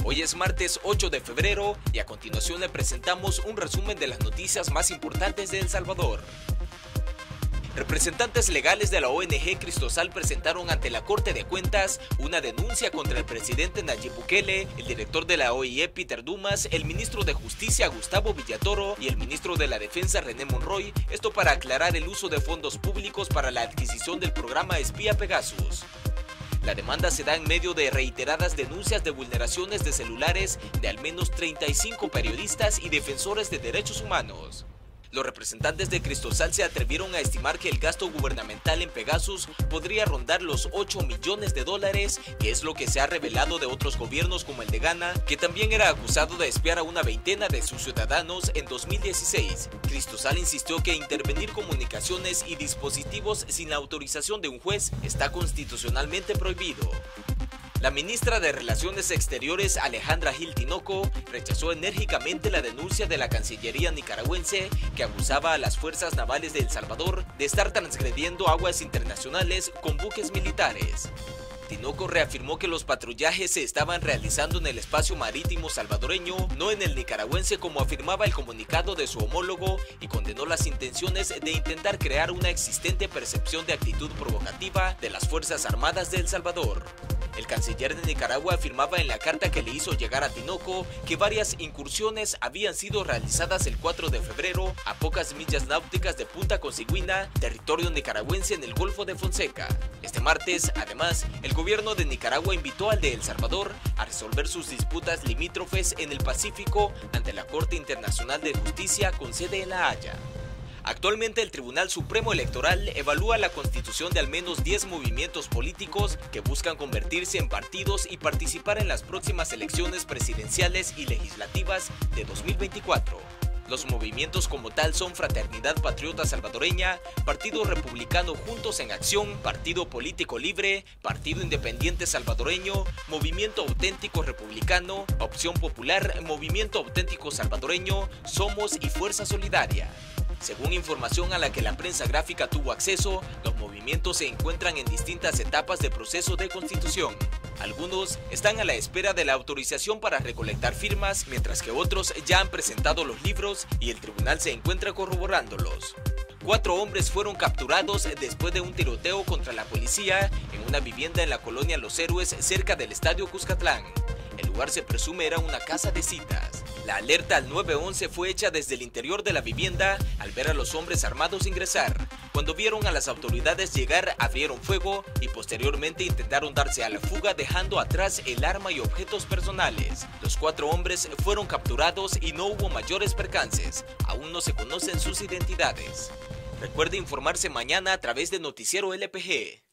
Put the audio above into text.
Hoy es martes 8 de febrero y a continuación le presentamos un resumen de las noticias más importantes de El Salvador. Representantes legales de la ONG Cristosal presentaron ante la Corte de Cuentas una denuncia contra el presidente Nayib Bukele, el director de la OIE Peter Dumas, el ministro de Justicia Gustavo Villatoro y el ministro de la Defensa René Monroy, esto para aclarar el uso de fondos públicos para la adquisición del programa espía Pegasus. La demanda se da en medio de reiteradas denuncias de vulneraciones de celulares de al menos 35 periodistas y defensores de derechos humanos. Los representantes de Cristosal se atrevieron a estimar que el gasto gubernamental en Pegasus podría rondar los 8 millones de dólares, que es lo que se ha revelado de otros gobiernos como el de Ghana, que también era acusado de espiar a una veintena de sus ciudadanos en 2016. Cristosal insistió que intervenir comunicaciones y dispositivos sin la autorización de un juez está constitucionalmente prohibido. La ministra de Relaciones Exteriores Alejandra Gil Tinoco rechazó enérgicamente la denuncia de la Cancillería nicaragüense que acusaba a las fuerzas navales de El Salvador de estar transgrediendo aguas internacionales con buques militares. Tinoco reafirmó que los patrullajes se estaban realizando en el espacio marítimo salvadoreño, no en el nicaragüense como afirmaba el comunicado de su homólogo, y condenó las intenciones de intentar crear una existente percepción de actitud provocativa de las Fuerzas Armadas de El Salvador. El canciller de Nicaragua afirmaba en la carta que le hizo llegar a Tinoco que varias incursiones habían sido realizadas el 4 de febrero a pocas millas náuticas de Punta Consigüina, territorio nicaragüense en el Golfo de Fonseca. Este martes, además, el gobierno de Nicaragua invitó al de El Salvador a resolver sus disputas limítrofes en el Pacífico ante la Corte Internacional de Justicia con sede en La Haya. Actualmente el Tribunal Supremo Electoral evalúa la constitución de al menos 10 movimientos políticos que buscan convertirse en partidos y participar en las próximas elecciones presidenciales y legislativas de 2024. Los movimientos como tal son Fraternidad Patriota Salvadoreña, Partido Republicano Juntos en Acción, Partido Político Libre, Partido Independiente Salvadoreño, Movimiento Auténtico Republicano, Opción Popular, Movimiento Auténtico Salvadoreño, Somos y Fuerza Solidaria. Según información a la que la prensa gráfica tuvo acceso, los movimientos se encuentran en distintas etapas de proceso de constitución. Algunos están a la espera de la autorización para recolectar firmas, mientras que otros ya han presentado los libros y el tribunal se encuentra corroborándolos. 4 hombres fueron capturados después de un tiroteo contra la policía en una vivienda en la colonia Los Héroes cerca del estadio Cuscatlán. El lugar se presume era una casa de citas. La alerta al 911 fue hecha desde el interior de la vivienda al ver a los hombres armados ingresar. Cuando vieron a las autoridades llegar, abrieron fuego y posteriormente intentaron darse a la fuga dejando atrás el arma y objetos personales. Los 4 hombres fueron capturados y no hubo mayores percances. Aún no se conocen sus identidades. Recuerde informarse mañana a través de Noticiero LPG.